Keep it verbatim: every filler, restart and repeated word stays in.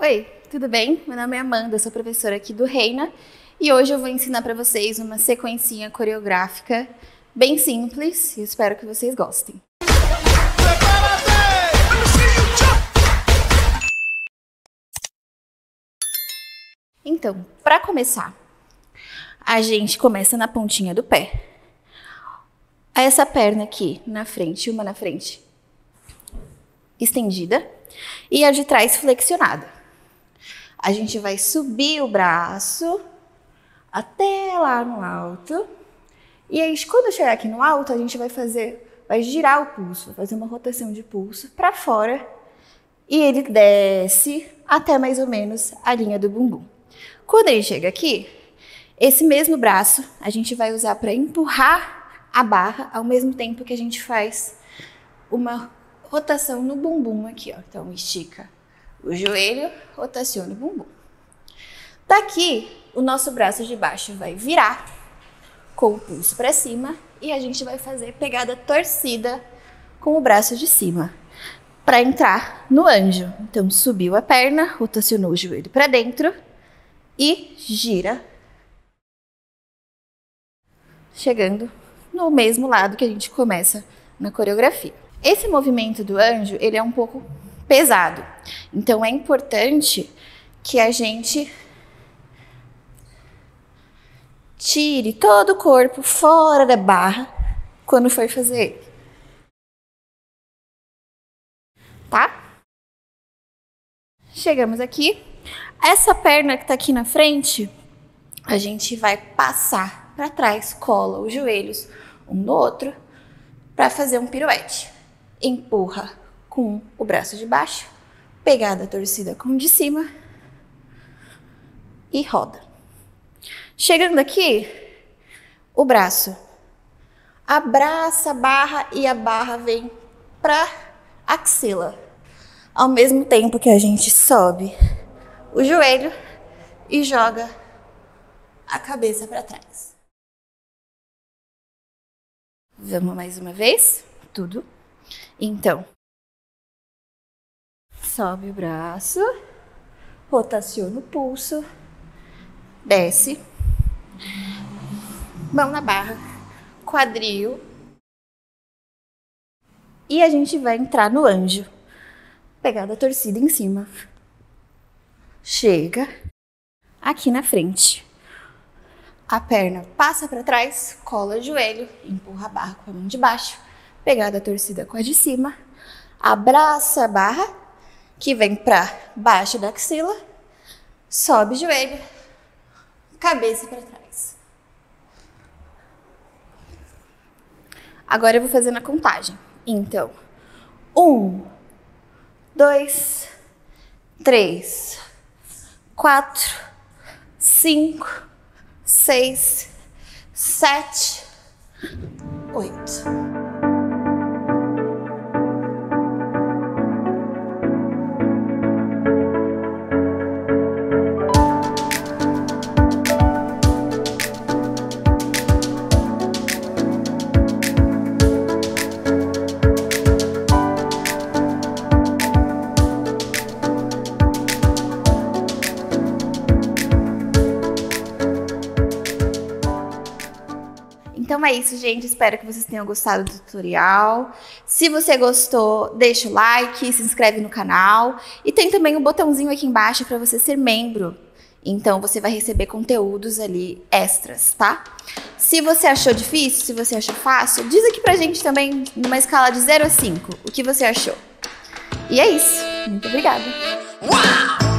Oi, tudo bem? Meu nome é Amanda, sou professora aqui do Reina e hoje eu vou ensinar para vocês uma sequencinha coreográfica bem simples e espero que vocês gostem. Então, para começar, a gente começa na pontinha do pé. Essa perna aqui na frente, uma na frente estendida e a de trás flexionada. A gente vai subir o braço até lá no alto. E aí, quando chegar aqui no alto, a gente vai fazer, vai girar o pulso, vai fazer uma rotação de pulso para fora. E ele desce até mais ou menos a linha do bumbum. Quando ele chega aqui, esse mesmo braço a gente vai usar para empurrar a barra ao mesmo tempo que a gente faz uma rotação no bumbum aqui, ó. Então, estica o joelho, rotaciona o bumbum. Daqui, o nosso braço de baixo vai virar com o pulso para cima e a gente vai fazer pegada torcida com o braço de cima para entrar no anjo. Então, subiu a perna, rotacionou o joelho para dentro e gira, chegando no mesmo lado que a gente começa na coreografia. Esse movimento do anjo, ele é um pouco pesado. Então, é importante que a gente tire todo o corpo fora da barra quando for fazer ele. Tá? Chegamos aqui. Essa perna que tá aqui na frente, a gente vai passar para trás, cola os joelhos um no outro para fazer um piruete. Empurra com o braço de baixo, pegada torcida com o de cima e roda. Chegando aqui, o braço abraça a barra e a barra vem para axila. Ao mesmo tempo que a gente sobe o joelho e joga a cabeça para trás. Vamos mais uma vez? Tudo. Então, sobe o braço, rotaciona o pulso, desce, mão na barra, quadril, e a gente vai entrar no anjo, pegada torcida em cima. Chega aqui na frente, a perna passa para trás, cola o joelho, empurra a barra com a mão de baixo, pegada torcida com a de cima, abraça a barra, que vem para baixo da axila, sobe o joelho, cabeça para trás. Agora eu vou fazer na contagem. Então, um, dois, três, quatro, cinco, seis, sete, oito. Então é isso, gente. Espero que vocês tenham gostado do tutorial. Se você gostou, deixa o like, se inscreve no canal. E tem também um botãozinho aqui embaixo para você ser membro. Então você vai receber conteúdos ali extras, tá? Se você achou difícil, se você achou fácil, diz aqui pra gente também, numa escala de zero a cinco, o que você achou. E é isso. Muito obrigada. Uau!